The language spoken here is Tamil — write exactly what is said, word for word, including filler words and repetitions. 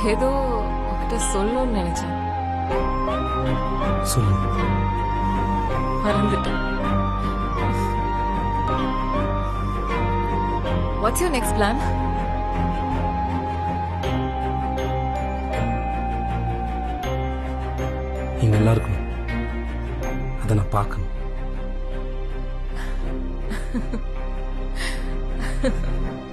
ஏதோ உன்கிட்ட சொல்லணும்னு நினைச்சேன். சொல்லு. மறந்துட்டேன். What's your next plan? நீ நல்லா இருக்கணும். அதை நான் பார்க்கணும். Ha ha ha.